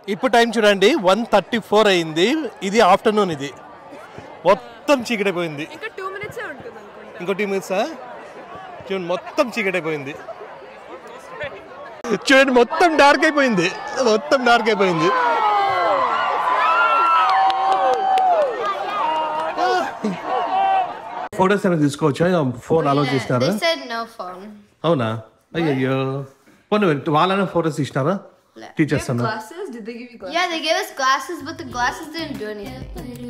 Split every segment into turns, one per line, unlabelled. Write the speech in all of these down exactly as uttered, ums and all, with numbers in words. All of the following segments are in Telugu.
ఇప్పుడు టైం చూడండి వన్ థర్టీ ఫోర్ అయింది. ఇది ఆఫ్టర్నూన్. ఇది మొత్తం చీకటైపోయింది. ఇంకో టూ మినిట్సా? చూడండి మొత్తం చీకటైపోయింది. చూడండి మొత్తం డార్క్ అయిపోయింది. మొత్తం డార్క్ అయిపోయింది. ఫోటోస్ ఏమైనా తీసుకోవచ్చా? ఫోన్ అలౌ చేసినారా? అవునా? అయ్యయ్యో. పోనీ వాళ్ళనే ఫోటోస్ ఇచ్చినారా teachers?
Glasses? Did they give you glasses? Yeah, they gave us glasses, but the glasses didn't do anything.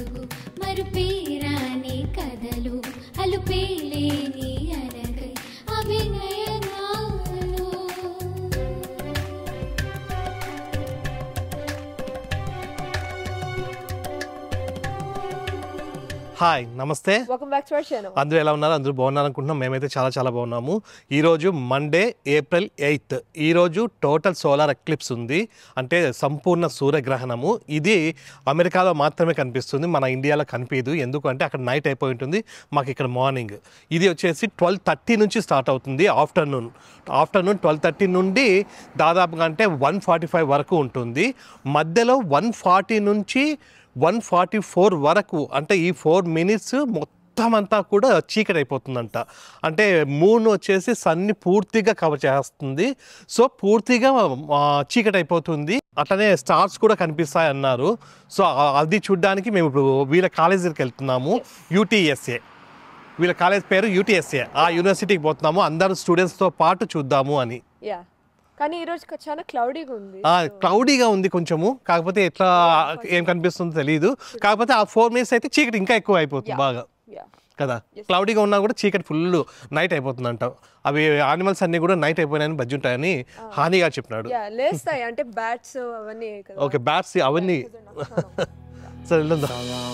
Hi, నమస్తే.
Welcome back to our channel.
అందరూ ఎలా ఉన్నారు? అందరూ బాగున్నారు అనుకుంటున్నాం. మేమైతే చాలా చాలా బాగున్నాము. ఈరోజు మండే ఏప్రిల్ ఎయిత్. ఈరోజు టోటల్ సోలార్ ఎక్లిప్స్ ఉంది, అంటే సంపూర్ణ సూర్యగ్రహణము. ఇది అమెరికాలో మాత్రమే కనిపిస్తుంది, మన ఇండియాలో కనిపించదు. ఎందుకంటే అక్కడ నైట్ అయిపోయి ఉంటుంది, మాకు ఇక్కడ మార్నింగ్. ఇది వచ్చేసి ట్వెల్వ్ థర్టీ నుంచి స్టార్ట్ అవుతుంది. ఆఫ్టర్నూన్ ఆఫ్టర్నూన్ ట్వెల్వ్ థర్టీ నుండి దాదాపుగా అంటే వన్ ఫార్టీ ఫైవ్ వరకు ఉంటుంది. మధ్యలో వన్ ఫార్టీ నుంచి వన్ ఫార్టీ ఫోర్ వరకు, అంటే ఈ ఫోర్ మినిట్స్ మొత్తం అంతా కూడా చీకటి అయిపోతుందంట. అంటే మూన్ వచ్చేసి సన్ని పూర్తిగా కవర్ చేస్తుంది. సో పూర్తిగా చీకటి అయిపోతుంది. అట్లనే స్టార్స్ కూడా కనిపిస్తాయి అన్నారు. సో అది చూడడానికి మేము ఇప్పుడు వీళ్ళ కాలేజీకి వెళ్తున్నాము. యూటీఎస్ఏ, వీళ్ళ కాలేజ్ పేరు యూటీఎస్ఏ. ఆ యూనివర్సిటీకి పోతున్నాము, అందరు స్టూడెంట్స్తో పాటు చూద్దాము అని.
కానీ ఈ రోజు చాలా క్లౌడీగా ఉంది.
క్లౌడీగా ఉంది కొంచెము, కాకపోతే ఎట్లా ఏం కనిపిస్తుందో తెలియదు. కాకపోతే ఆ ఫోర్ మినిట్స్ అయితే చీకటి ఇంకా ఎక్కువ అయిపోతుంది బాగా కదా. క్లౌడీగా ఉన్నా కూడా చీకటి ఫుల్ నైట్ అయిపోతుంది అంట. అవి యానిమల్స్ అన్ని కూడా నైట్ అయిపోయినాయని బజ్జి ఉంటాయని హానిగా చెప్పినాడు.
లేస్తాయి అంటే బ్యాట్స్ అవన్నీ.
ఓకే, బ్యాట్స్ అవన్నీ. సరే వెళ్దాం.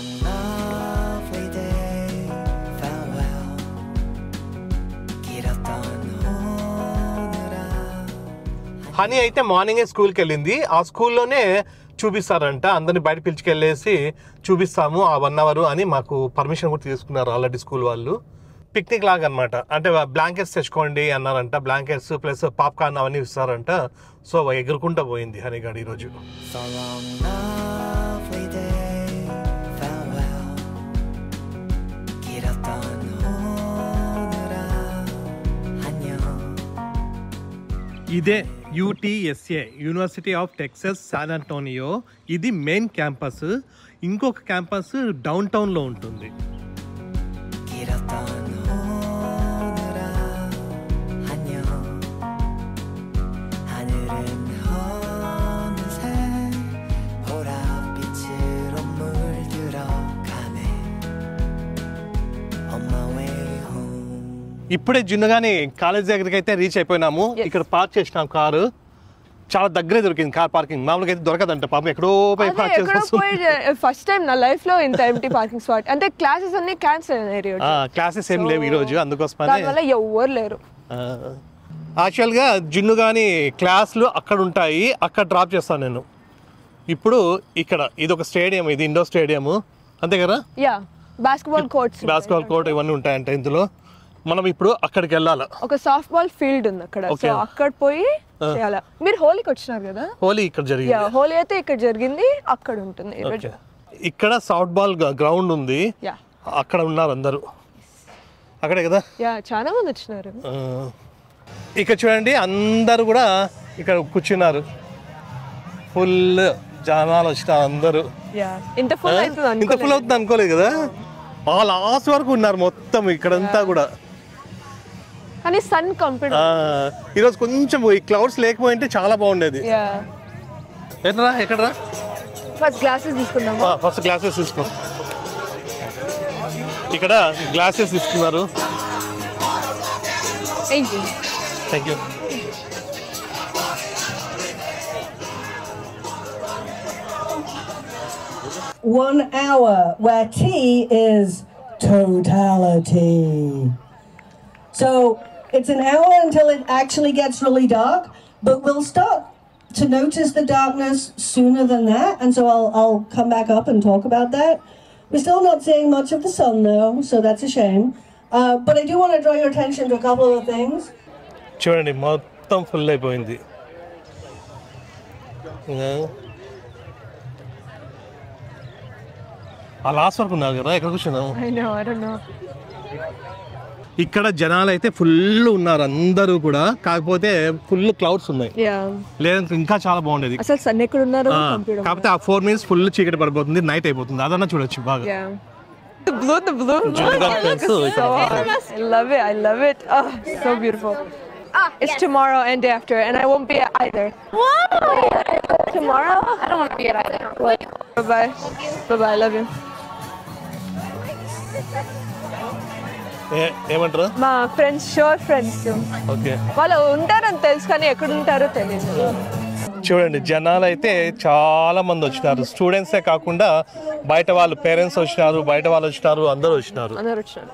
హనీ అయితే మార్నింగే స్కూల్కి వెళ్ళింది. ఆ స్కూల్లోనే చూపిస్తారంట, అందరిని బయట పిలుచుకెళ్ళేసి చూపిస్తాము ఆ వన్ అవర్ అని మాకు పర్మిషన్ కూడా తీసుకున్నారు ఆల్రెడీ స్కూల్ వాళ్ళు. పిక్నిక్ లాగా అనమాట. అంటే బ్లాంకెట్స్ తెచ్చుకోండి అన్నారంట. బ్లాంకెట్స్ ప్లస్ పాప్కార్న్ అవన్నీ ఇస్తారంట. సో ఎగురుకుంటా పోయింది హనీగాడు ఈరోజు. ఇదే UTSA, university of Texas San Antonio. ఇది మెయిన్ క్యాంపస్. ఇంకొక క్యాంపస్ డౌన్ టౌన్లో ఉంటుంది. ఇప్పుడే జున్నుగాని కాలేజ్ దగ్గరికి అయితే రీచ్ అయిపోయినాము. ఇక్కడ పార్క్ చేసినాం కారు. చాలా దగ్గరే దొరికింది కార్ పార్కింగ్. మామూలుగా అయితే దొరకదంట పాపం, ఎక్కడో పోయి పార్క్ చేస్తాం.
ఫస్ట్ టైం నా లైఫ్ లో ఇంత ఎంటీ పార్కింగ్ స్పాట్. అంటే క్లాసెస్ అన్ని క్యాన్సిల్ అయినాయి.
క్లాసెస్ ఏం లేవు ఈ రోజు, అందుకోసమనే
ఎవరు లేరు.
యాక్చువల్ గా జున్నుగాని క్లాసులు అక్కడ ఉంటాయి, అక్కడ డ్రాప్ చేస్తాను నేను. ఇప్పుడు ఇక్కడ ఇది ఒక స్టేడియం, ఇది ఇండోర్ స్టేడియం అంతే కదా.
Yeah, basketball courts,
basketball court ఇవన్నీ ఉంటాయంట ఇందులో. మనం ఇప్పుడు అక్కడికి వెళ్ళాలి.
ఒక సాఫ్ట్ బాల్ ఫీల్డ్ ఉంది అక్కడ. సో అక్కడ పోయి చేయాలి. మీరు హోలీకి వచ్చినారు కదా?
హోలీ ఇక్కడ జరిగింది.
హోలీ అయితే ఇక్కడ జరిగింది, అక్కడ ఉంటుంది.
ఇక్కడ సాఫ్ట్ బాల్ గ్రౌండ్ ఉంది, అక్కడ ఉన్నారు అందరూ. అక్కడే కదా.
యా, చాలా మంది వచ్చినారు.
ఇక్కడ చూడండి అందరు కూడా ఇక్కడ కూర్చున్నారు. ఫుల్ జనాలు వచ్చినారు అందరూ.
ఇంత ఫుల్ అవుతుంది
ఇంత ఫుల్ అవుతుంది అనుకోలేదు కదా. ఆ లాస్ట్ వరకు ఉన్నారు మొత్తం ఇక్కడంతా కూడా.
కానీ సన్ కంప్లీట్
ఈరోజు కొంచెం ఈ క్లౌడ్స్ లేకపోయింటే చాలా బాగుండేది. ఎక్కడరా ఎక్కడరా
ఫస్ట్ గ్లాసెస్ తీసుకున్నాం.
ఫస్ట్ గ్లాసెస్ తీసుకున్నాం. ఇక్కడ గ్లాసెస్ తీసుకున్నారు. Thank you.
One hour where T is totality. So it's an hour until it actually gets really dark, but we'll start to notice the darkness sooner than that, and so I'll, I'll come back up and talk about that. We're still not seeing much of the sun though, so that's a shame. Uh, but I do want to draw your attention to a couple of things.
చూడండి మొత్తం ఫుల్ అయిపోయింది. ఆ లాస్ట్ వరకు ఉన్నారు కదా, ఎక్కడ కూర్చున్నాము.
I know, I don't know.
ఇక్కడ జనాలు అయితే ఫుల్ ఉన్నారు అందరూ కూడా, కాకపోతే ఫుల్ క్లౌడ్స్ ఉన్నాయి.
Yeah.
లేదంటే ఇంకా చాలా బాగుండేది.
అసలు సన్ ఎక్కడ ఉన్నారు
కాకపోతే ఆ ఫోర్ మినిట్స్ ఫుల్ చీకటి పడిపోతుంది, నైట్ అయిపోతుంది. అదన్నా చూడొచ్చు బాగా.
Yeah. The blue, the blue. So, I love it. I love it. Oh, so beautiful. Ah, it's tomorrow and day after, and I won't be at either.
What?
Tomorrow?
I don't want to be at either.
What? Bye bye. Bye bye. I love you.
ఏమంటారు
మా ఫ్రెండ్స్, షోర్ ఫ్రెండ్స్.
ఓకే,
వాళ్ళు ఉంటారని తెలుసు కానీ ఎక్కడ ఉంటారో తెలియదు.
చూడండి జనాలు అయితే చాలా మంది వచ్చినారు. స్టూడెంట్సే కాకుండా బయట వాళ్ళు పేరెంట్స్ వచ్చినారు, బయట వాళ్ళు వచ్చినారు, అందరూ వచ్చినారు.
అందరు వచ్చారు.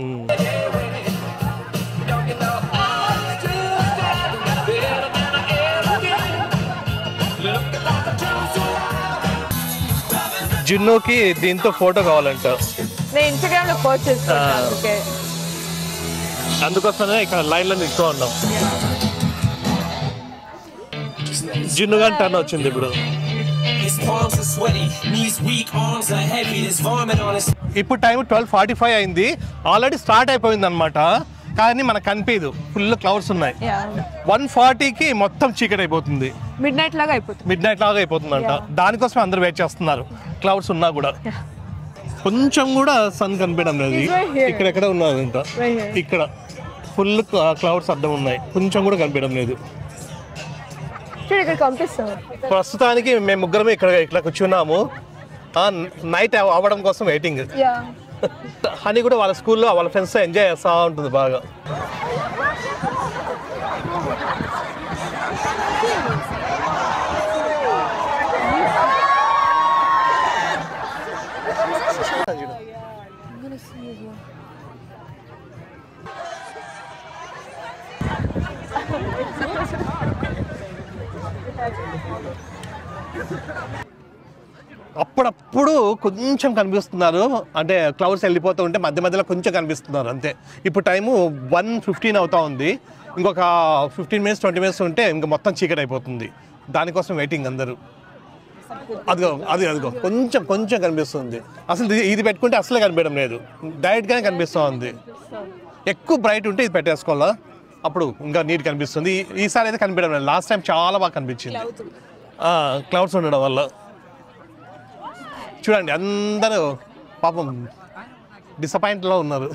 జిన్నుకి దీంతో ఫోటో కావాలంట.
నేను ఇన్స్టాగ్రామ్ లో పోస్ట్ చేసుకుంటాను. ఓకే,
అందుకోసమే ఇక్కడ లైన్ లో నిల్చో ఉన్నాం. జిన్ను గారి టర్న్ వచ్చింది ఇప్పుడు. ఇప్పుడు టైం ట్వెల్వ్ ఫార్టీ ఫైవ్ అయింది. ఆల్రెడీ స్టార్ట్ అయిపోయింది అనమాట, కానీ మనకు కనిపించదు, ఫుల్ క్లౌడ్స్ ఉన్నాయి. వన్ ఫార్టీకి మొత్తం చీకటి అయిపోతుంది,
మిడ్ నైట్ లాగా అయిపోతుంది.
మిడ్ నైట్ లాగా అయిపోతుంది అంట. దానికోసం అందరు వెయిట్ చేస్తున్నారు, క్లౌడ్స్ ఉన్నా కూడా. కొంచెం కూడా సన్ కనిపించడం లేదు. ఇక్కడెక్కడ ఉన్నారంట, ఇక్కడ ఫుల్ క్లౌడ్స్ అడ్డం ఉన్నాయి, కొంచెం కూడా కనిపించడం లేదు.
ఇక్కడ కనిపిస్తాం.
ప్రస్తుతానికి మేము ముగ్గురమే ఇక్కడ ఇట్లా కూర్చున్నాము, నైట్ అవ్వడం కోసం వెయిటింగ్. హనీ కూడా వాళ్ళ స్కూల్లో వాళ్ళ ఫ్రెండ్స్ ఎంజాయ్ చేస్తూ ఉంటుంది బాగా. అప్పుడప్పుడు కొంచెం కనిపిస్తున్నారు, అంటే క్లౌడ్స్ వెళ్ళిపోతూ ఉంటే మధ్య మధ్యలో కొంచెం కనిపిస్తున్నారు అంతే. ఇప్పుడు టైము వన్ ఫిఫ్టీన్ అవుతా ఉంది. ఇంకొక ఫిఫ్టీన్ మినిట్స్ ట్వంటీ మినిట్స్ ఉంటే ఇంకా మొత్తం చీకటి అయిపోతుంది. దానికోసం వెయిటింగ్ అందరూ. అదిగో అది అదిగో కొంచెం కొంచెం కనిపిస్తుంది. అసలు ఇది పెట్టుకుంటే అసలే కనిపించడం లేదు, డైరెక్ట్గానే కనిపిస్తూ ఉంది. ఎక్కువ బ్రైట్ ఉంటే ఇది పెట్టేసుకోవాలా, అప్పుడు ఇంకా నీట్ కనిపిస్తుంది. ఈసారి అయితే కనిపించడం లేదు, లాస్ట్ టైం చాలా బాగా కనిపించింది క్లౌడ్స్ ఉండడం వల్ల. చూడండి అందరూ పాపం డిసప్పాయింట్లో ఉన్నారు.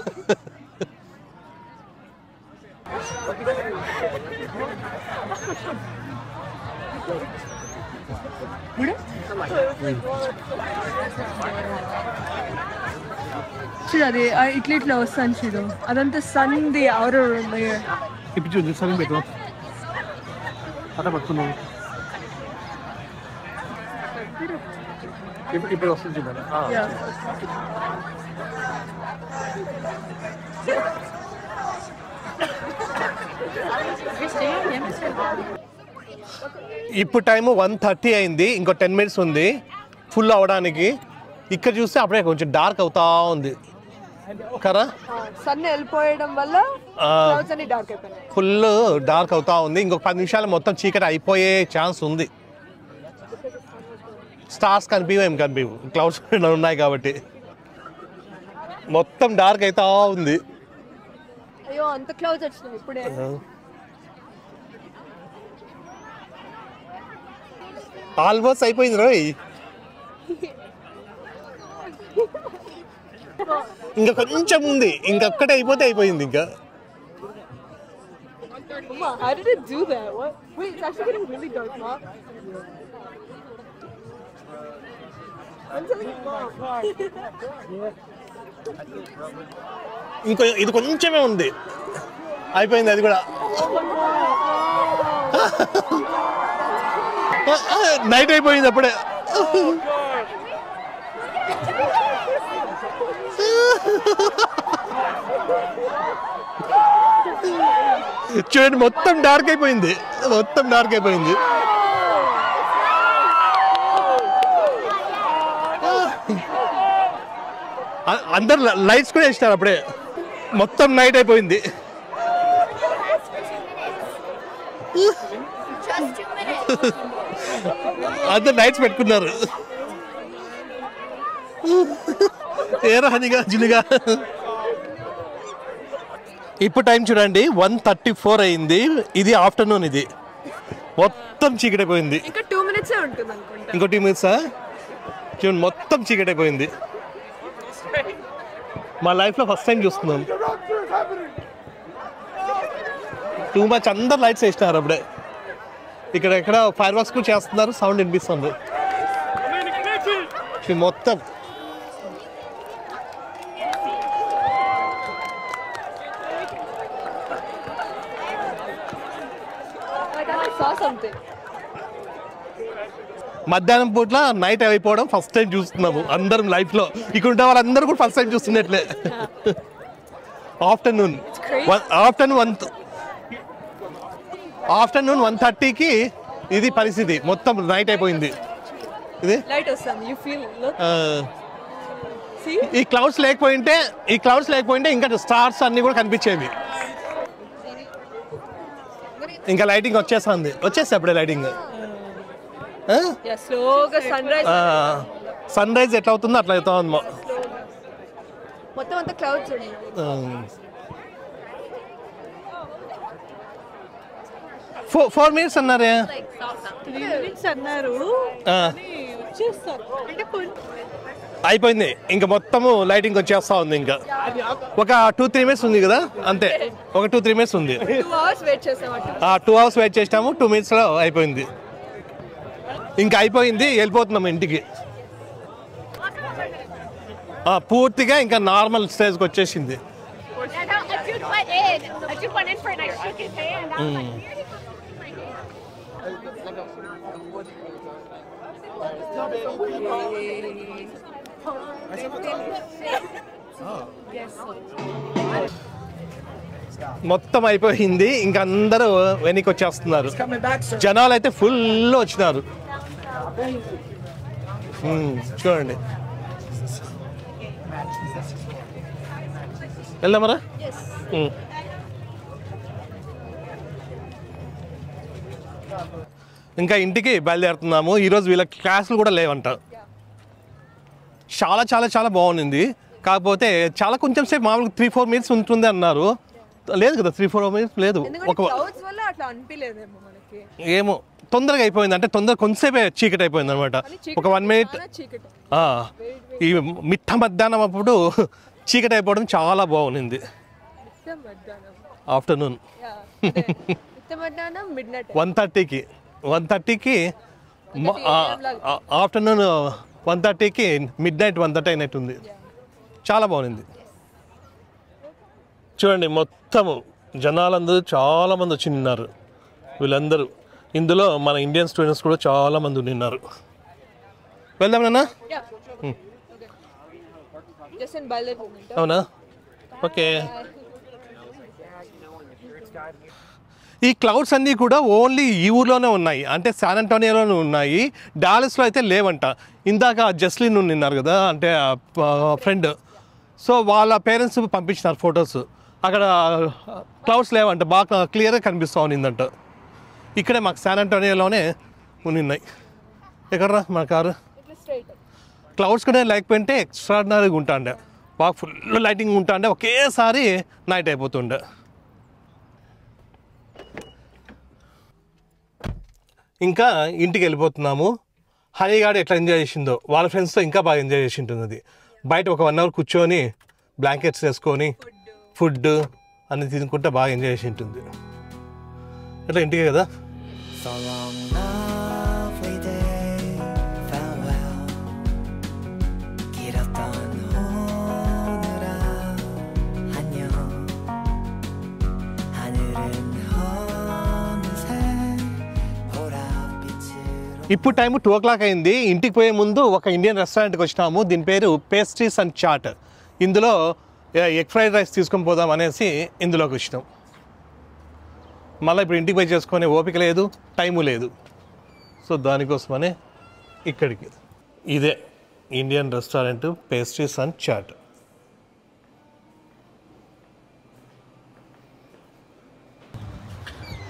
చూడు అది ఇట్లా ఇట్లా వస్తాను చూడు, అదంతా సన్ది ఆరో
ఇప్పుడు చూడు సన్ పెట్టు అట్లా పట్టుకున్నావు. ఇప్పుడు వస్తుంది చూడండి. ఇప్పుడు టైము వన్ థర్టీ అయింది, ఇంకో టెన్ మినిట్స్ ఉంది ఫుల్ అవడానికి. ఇక్కడ చూస్తే అప్పుడే కొంచెం డార్క్ అవుతా ఉంది కదా,
సన్ వెళ్ళిపోయడం వల్ల డార్క్ అయిపోయింది,
ఫుల్ డార్క్ అవుతా ఉంది. ఇంకొక పది నిమిషాలు మొత్తం చీకటి అయిపోయే ఛాన్స్ ఉంది. స్టార్స్ కనిపించవు, ఏం కనిపించవు, క్లౌడ్స్ ఉన్నాయి కాబట్టి మొత్తం డార్క్ అవుతా ఉంది.
అయ్యో అంత క్లౌడ్స్ వచ్చినాయి ఇప్పుడే.
ఆల్మోస్ట్ అయిపోయింది రోయ్, ఇంకా కొంచెం ఉంది, ఇంకొక్కటే అయిపోతే అయిపోయింది. ఇంకా
How did it do that? What? Wait, it's actually getting really dark, Mom. I'm telling you, Mom.
ఇంకో ఇది కొంచెమే ఉంది, అయిపోయింది అది కూడా. నైట్ అయిపోయింది అప్పుడే. చూడండి మొత్తం డార్క్ అయిపోయింది, మొత్తం డార్క్ అయిపోయింది. అందరు లైట్స్ కూడా వేసినారు అప్పుడే, మొత్తం నైట్ అయిపోయింది. అందరు లైట్స్ పెట్టుకున్నారు. ఏరా హనిగా జునిగా. ఇప్పుడు టైం చూడండి వన్ థర్టీ ఫోర్ అయింది. ఇది ఆఫ్టర్నూన్. ఇది మొత్తం చీకటైపోయింది.
ఇంకా టూ మినిట్స్ ఉంటుంది అనుకుంటా.
ఇంకో టూ మినిట్సా చూడండి మొత్తం చీకటైపోయింది. మా లైఫ్లో ఫస్ట్ టైం చూస్తున్నాం. టూ మచ్ అందరు లైట్స్ వేసినారు అప్పుడే. ఇక్కడ ఎక్కడ ఫైర్ వర్క్స్ కూడా చేస్తున్నారు. సౌండ్ వినిపిస్తుంది మొత్తం. మధ్యాహ్నం పూట్ల నైట్ అయిపోవడం ఫస్ట్ టైం చూస్తున్నాము అందరం లైఫ్లో. ఇక్కడ ఉండే వాళ్ళందరూ కూడా ఫస్ట్ టైం చూస్తున్నట్లే. Afternoon afternoon one afternoon one థర్టీకి ఇది పరిస్థితి. మొత్తం నైట్ అయిపోయింది. ఇది ఈ క్లౌడ్స్ లేకపోయింటే ఈ క్లౌడ్స్ లేకపోయింటే ఇంకా స్టార్స్ అన్ని కూడా కనిపించేవి. ఇంకా లైటింగ్ వచ్చేస్తుంది. వచ్చేస్తే అప్పుడే లైటింగ్. సన్ రైజ్ ఎట్లా అవుతుందో అట్లా అవుతా ఉంది
మొత్తం అంతా క్లౌడ్స్.
ఫోర్ ఫోర్ మినిట్స్ అన్నారే
అన్నారు.
అయిపోయింది. ఇంకా మొత్తము లైటింగ్ వచ్చేస్తా ఉంది. ఇంకా ఒక టూ త్రీ మినిట్స్ ఉంది కదా అంతే. ఒక టూ త్రీ మినిట్స్ ఉంది. టూ అవర్స్ వెయిట్ చేసినాము. టూ మినిట్స్లో అయిపోయింది. ఇంకా అయిపోయింది. వెళ్ళిపోతున్నాము ఇంటికి. పూర్తిగా ఇంకా నార్మల్ స్టేజ్కి వచ్చేసింది. మొత్తం అయిపోయింది. ఇంకా అందరూ వెనక్కి వచ్చేస్తున్నారు. జనాలు అయితే ఫుల్ వచ్చినారు. చూడండి. వెళ్దామరా? ఇంకా ఇంటికి బయలుదేరుతున్నాము. ఈరోజు వీళ్ళ క్లాసులు కూడా లేవంట. చాలా చాలా చాలా బాగుంది. కాకపోతే చాలా కొంచెం సేపు మామూలుగా త్రీ ఫోర్ మినిట్స్ ఉంటుంది అన్నారు. లేదు కదా త్రీ ఫోర్ మినిట్స్ లేదు. ఒక ఏమో తొందరగా అయిపోయింది. అంటే తొందరగా కొంతసేపే చీకటి అయిపోయింది అనమాట. ఒక వన్ మినిట్. ఈ మిట్ట మధ్యాహ్నం అప్పుడు చీకటి అయిపోవడం చాలా బాగుంది. ఆఫ్టర్నూన్ వన్ థర్టీకి వన్ థర్టీకి ఆఫ్టర్నూన్ వన్ థర్టీకి మిడ్ నైట్ వన్ థర్టీ అయినట్టుంది. చాలా బాగుంది. చూడండి మొత్తము జనాలందరూ చాలామంది వచ్చి నిన్నారు. వీళ్ళందరూ ఇందులో మన ఇండియన్ స్టూడెంట్స్ కూడా చాలామంది ఉన్నారు. వెళ్దాం నాన్న. అవునా? ఓకే. ఈ క్లౌడ్స్ అన్నీ కూడా ఓన్లీ ఈ ఊర్లోనే ఉన్నాయి. అంటే శాన్ అంటోనియోలోనే ఉన్నాయి. డాలస్లో అయితే లేవంట. ఇందాక జస్లిన్ ఉన్నారు కదా, అంటే ఫ్రెండ్. సో వాళ్ళ పేరెంట్స్ పంపించినారు ఫొటోస్. అక్కడ క్లౌడ్స్ లేవంట. బాగా క్లియర్గా కనిపిస్తూ ఉన్నిందంట. ఇక్కడే మాకు శాన్ అంటోనియోలోనే ఉన్నాయి. ఎక్కడరా మా కారు? క్లౌడ్స్ కూడా లేకపోయింటే ఎక్స్ట్రాడినరీగా ఉంటాండే. బాగా ఫుల్ లైటింగ్ ఉంటాండే. ఒకేసారి నైట్ అయిపోతుండే. ఇంకా ఇంటికి వెళ్ళిపోతున్నాము. హనీగాడు ఎట్లా ఎంజాయ్ చేసిందో వాళ్ళ ఫ్రెండ్స్తో ఇంకా బాగా ఎంజాయ్ చేసి ఉంటుంది. బయట ఒక వన్ అవర్ కూర్చొని బ్లాంకెట్స్ వేసుకొని ఫుడ్ అన్ని తినుకుంటే బాగా ఎంజాయ్ చేసి ఉంటుంది. ఎట్లా ఇంటికే కదా. ఇప్పుడు టైం టూ ఓ క్లాక్ అయింది. ఇంటికి పోయే ముందు ఒక ఇండియన్ రెస్టారెంట్కి వచ్చినాము. దీని పేరు పేస్ట్రీస్ అండ్ చాట్. ఇందులో ఎగ్ ఫ్రైడ్ రైస్ తీసుకొని పోదాం అనేసి ఇందులోకి వచ్చినాం. మళ్ళీ ఇప్పుడు ఇంటికి పోయి చేసుకునే ఓపిక లేదు, టైము లేదు. సో దానికోసమనే ఇక్కడికి. ఇదే Indian restaurant pastries and chaat.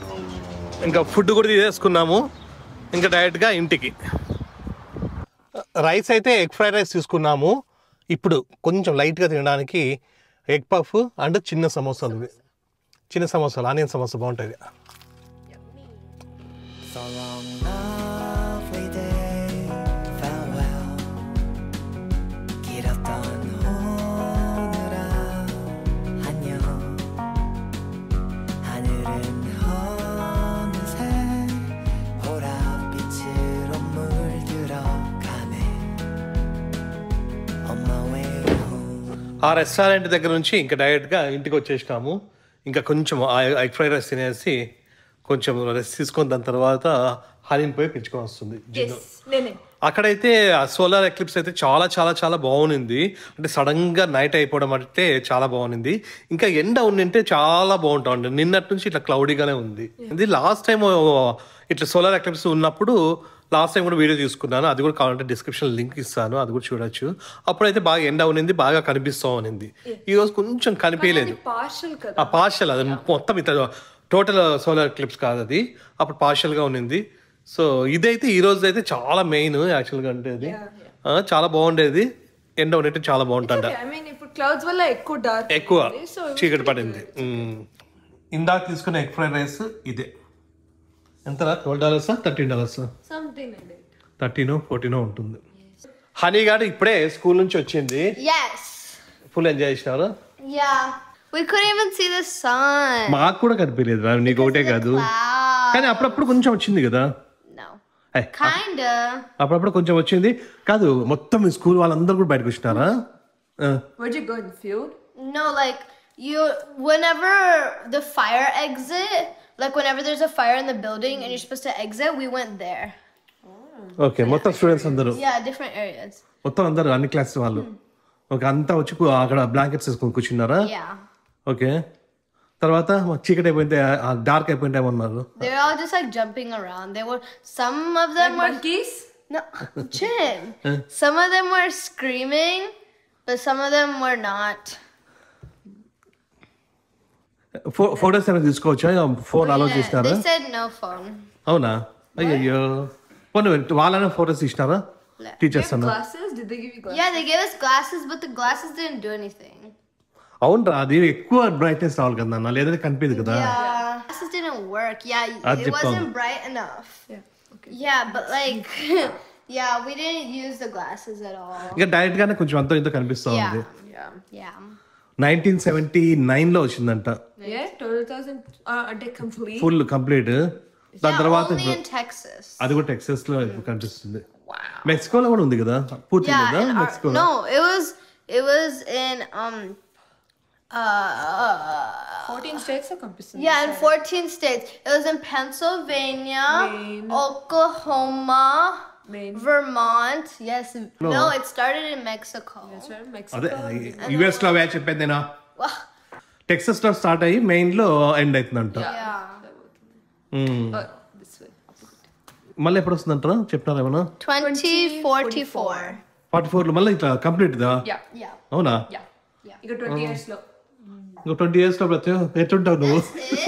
ఇంకా ఫుడ్ కూడా తీసేసుకున్నాము. ఇంకా డైరెక్ట్గా ఇంటికి. రైస్ అయితే ఎగ్ ఫ్రైడ్ రైస్ తీసుకున్నాము. ఇప్పుడు కొంచెం లైట్గా తినడానికి ఎగ్ పఫ్ అండ్ చిన్న సమోసాలు ఇవి. చిన్న సమోసాలు ఆనియన్ సమోసా బాగుంటుంది.
So long, lovely day, farewell. 길었던 오늘아 안녕. 하늘은 어느새 보랏빛으로 물들어가네. On my way home.
ఆ రెస్టారెంట్ దగ్గర నుంచి ఇంకా డైరెక్ట్గా ఇంటికి వచ్చేసినాము. ఇంకా కొంచెం ఎగ్ ఫ్రైడ్ రైస్ తినేసి కొంచెం రెస్ట్ తీసుకొని దాని తర్వాత హనీని పోయి పిచ్చుకొని వస్తుంది. అక్కడైతే సోలార్ ఎక్లిప్స్ అయితే చాలా చాలా చాలా బాగుంది. అంటే సడన్గా నైట్ అయిపోవడం అంటే చాలా బాగుంది. ఇంకా ఎండ ఉండింటే చాలా బాగుంటుంది. నిన్నటి నుంచి ఇట్లా క్లౌడీగానే ఉంది. ఇది లాస్ట్ టైం ఇట్లా సోలార్ ఎక్లిప్స్ ఉన్నప్పుడు లాస్ట్ టైం కూడా వీడియో తీసుకున్నాను. అది కూడా కావాలంటే డిస్క్రిప్షన్ లింక్ ఇస్తాను, అది కూడా చూడొచ్చు. అప్పుడైతే బాగా ఎండ ఉన్నింది, బాగా కనిపిస్తూ ఉన్నింది. ఈరోజు కొంచెం కనిపించలేదు. ఆ పార్షల్ అది మొత్తం ఇతర టోటల్ సోలార్ క్లిప్స్ కాదు అది, అప్పుడు పార్షల్గా ఉన్నింది. సో ఇదైతే ఈ రోజు అయితే చాలా మెయిన్ యాక్చువల్గా అంటే అది చాలా బాగుండేది. ఎండ ఉన్నట్టు చాలా బాగుంటుండ. ఎక్కువ చీకటి పడింది. ఇందాక తీసుకున్న ఎగ్ ఫ్రైడ్ రైస్ ఇదే. ఎంత ట్వెల్వ్ డాలర్సా థర్టీన్ డాలర్సా థర్టీనో ఫోర్టీనో ఉంటుంది. హనీ గారు ఇప్పుడే స్కూల్ నుంచి వచ్చింది. ఫుల్ ఎంజాయ్ చేసినారు.
We couldn't even see the sun.
మాకు కూడా కనిపించలేదు, నీకు ఒకటే కాదు. కానీ అప్పుడప్పుడు కొంచెం వచ్చింది కదా.
No. Kinda.
అప్పుడప్పుడు కొంచెం వచ్చింది కాదు. మొత్తం స్కూల్ వాళ్ళందరూ కూడా బయటకు వచ్చినారా?
Where'd you go in the field?
No, like you whenever the fire exit, like whenever there's a fire in the building and you're supposed to exit, we went there.
Okay, మొత్తం స్టూడెంట్స్ అందరూ.
Yeah, different areas.
మొత్తం అందరూ అన్ని క్లాస్ వాళ్ళు. ఓకే, అంతా వచ్చి అక్కడ బ్లాంకెట్స్ వేసుకొని కూర్చున్నారా?
Yeah.
ఓకే, తర్వాత చీకటి అయిపోయింటే డార్క్ అయిపోయింటే ఏమన్నారు?
They were all just like jumping around. They were some of them
Like
were
monkeys?
No, Chin. Some of them were screaming, but some of them were not.
Photos ఏమైనా తీసుకోవచ్చా? ఫోన్ అలౌ
Yeah,
చేసినారా?
they said no phone.
అవునా? అయ్యయ్యో, పోనీ వాళ్ళనే ఫోటోస్ ఇచ్చినారా టీచర్స్ అన్న?
Glasses? Did they give you glasses?
Yeah, they gave us glasses, but the glasses didn't do anything.
అవునరా, అది ఎక్కువ బ్రైట్నెస్ రావాలి కదా అన్న, లేదంటే కనిపించదు కదా.
Yeah, glasses didn't work. Yeah,
I'd
it
zip
wasn't
on.
bright enough.
Yeah. Okay.
Yeah, but like, yeah, we didn't use the glasses at all.
ఇంకా డైరెక్ట్ గానే కొంచెం అంత ఇంత కనిపిస్తా ఉంది.
Yeah, yeah.
Nineteen seventy nine లో వచ్చిందంట.
Yeah, twelve thousand uh, a day complete.
Full complete. దాని
Yeah,
తర్వాత
only in Texas.
అది కూడా టెక్సస్ లో కనిపిస్తుంది. మెక్సికోలో కూడా ఉంది కదా పూర్తి
Yeah,
కదా
in our,
మెక్సికోలో.
no, it was it was in um uh
fourteen states are comprised.
yeah, in fourteen states. It was in Pennsylvania,
Maine.
Oklahoma,
Maine.
Vermont. Yes.
No.
No, it started in Mexico.
That's right,
అదే
Mexico.
యుఎస్ లో అవే చెప్పేది నేను.
Wow.
టెక్సస్ లో స్టార్ట్ అయ్యి మెయిన్ లో ఎండ్ అవుతుందంట.
Yeah.
Uh, this way.
మళ్ళీ ఎప్పుడు వస్తుందంటారా చెప్తారా ఏమన్నా?
twenty forty-four.
ఫార్టీ ఫోర్ లో మళ్ళీ ఇట్లా కంప్లీట్ దా?
Yeah.
Yeah.
అవునా?
Yeah. Yeah. You got twenty years low.
ఇంకో ట్వంటీ ఇయర్స్ లో బ్రతే ఎట్టుంటావు నువ్వు?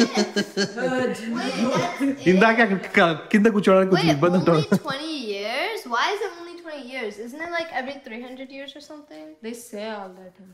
ఇందాక అక్కడ కింద కూర్చోడానికి కొంచెం
Wait,
ఇబ్బంది
only
ఉంటావు.
twenty years? Why is it only twenty years? Isn't it like every three hundred years or something?
They say all that. Huh?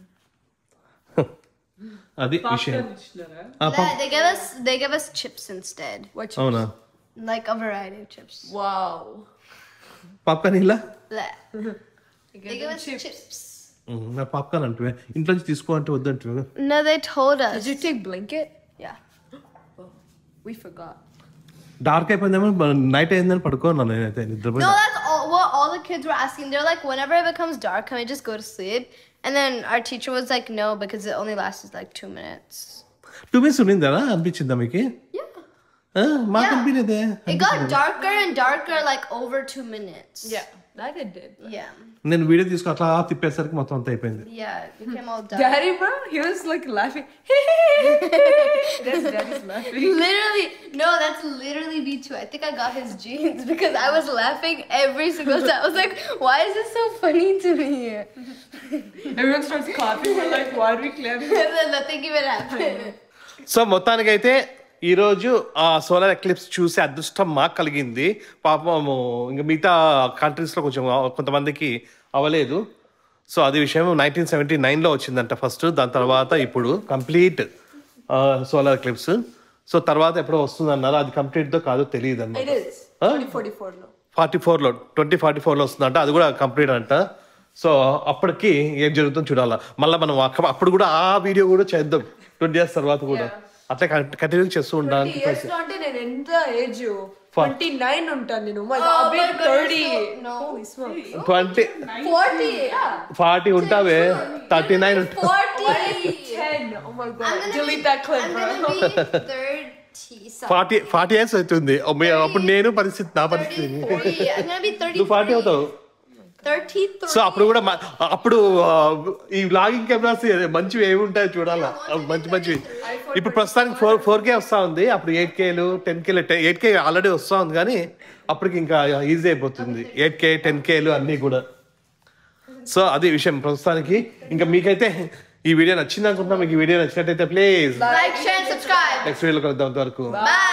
అది విషయం. ఆ,
Yeah,
pop-
they give us they give us chips instead.
What?
అవునా?
Like a variety of chips.
Wow.
Popcorn ఇలా
Bleh.
You
They
get
give
them
us
chips.
chips.
నా పాప్కార్న్ అంటే ఇంట్లో నుంచి తీసుకో అంటే వద్దంటే
No, they told us.
Did you take blanket?
Yeah.
We forgot.
Dark అయిపోయిందేమో నైట్ అయిందని పడుకోన్నాను నేనైతే నిద్రపోయి.
No, that's all, what all the kids were asking. They're like, whenever it becomes dark, can we just go to sleep? And then our teacher was like, no, because it only lasted like two minutes.
Two minutes ఉన్నిందా అనిపించిందా మీకు?
Yeah.
మాకు
Yeah.
అనిపించదే.
It got darker and darker like over two minutes.
Yeah, that it did.
Yeah.
నేను వీడియో తీసుకుని అట్లా తిప్పేసరికి మొత్తం అంతా అయిపోయింది.
Yeah, it became all dark.
Daddy, bro, he was like laughing. That's Daddy's laughing.
Literally, no, that's literally me too. I think I got his genes because I was laughing every single time. I was like, why is this so funny to me?
Everyone starts clapping. We're like, why are we clapping?
And then nothing even happened.
So మొత్తానికైతే ఈరోజు ఆ సోలార్ ఎక్లిప్స్ చూసే అదృష్టం మాకు కలిగింది. పాపం ఇంకా మిగతా కంట్రీస్లో కొంచెం కొంతమందికి అవ్వలేదు. సో అది విషయం నైన్టీన్ సెవెంటీ నైన్లో వచ్చిందంట ఫస్ట్. దాని తర్వాత ఇప్పుడు కంప్లీట్ సోలార్ ఎక్లిప్స్. సో తర్వాత ఎప్పుడో వస్తుంది అన్నారు, అది కంప్లీట్తో కాదో తెలియదు అన్నమాట. ఫార్టీ ఫోర్లో ట్వంటీ ఫార్టీ ఫోర్లో వస్తుందంట, అది కూడా కంప్లీట్ అంట. సో అప్పటికి ఏం జరుగుతుందో చూడాలా. మళ్ళీ మనం అప్పుడు కూడా ఆ వీడియో కూడా చేద్దాం ట్వంటీ ఇయర్స్ తర్వాత కూడా. అట్లా కంటిన్యూ చేస్తూ ఉంటాను. ట్వంటీ ఫార్టీ ఉంటావే, thirty nine forty forty years అవుతుంది అప్పుడు. నేను పరిస్థితి నా పరిస్థితి నువ్వు ఫార్టీ అవుతావు. సో అప్పుడు కూడా అప్పుడు ఈ వ్లాగింగ్ కెమెరాస్ మంచివి ఏమి ఉంటాయో చూడాలా, మంచి మంచివి. ఇప్పుడు ప్రస్తుతానికి ఫోర్ ఫోర్ కే వస్తా ఉంది. అప్పుడు ఎయిట్ కేలు టెన్ కేలు ఎయిట్ కే ఆల్రెడీ వస్తా ఉంది, కానీ అప్పటికి ఇంకా ఈజీ అయిపోతుంది ఎయిట్ కే టెన్ కేలు అన్నీ కూడా. సో అది విషయం ప్రస్తుతానికి. ఇంకా మీకైతే ఈ వీడియో నచ్చింది అనుకుంటున్నా. మీకు ఈ వీడియో నచ్చినట్టయితే please
like share subscribe.
Next వీడియోలో కలుద్దాం. అంతవరకు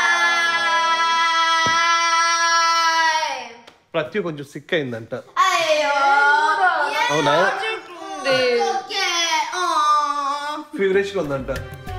ప్రతి కొంచెం సిక్ అయిందంట. అవునా, ఫీవరిష్గా ఉందంట.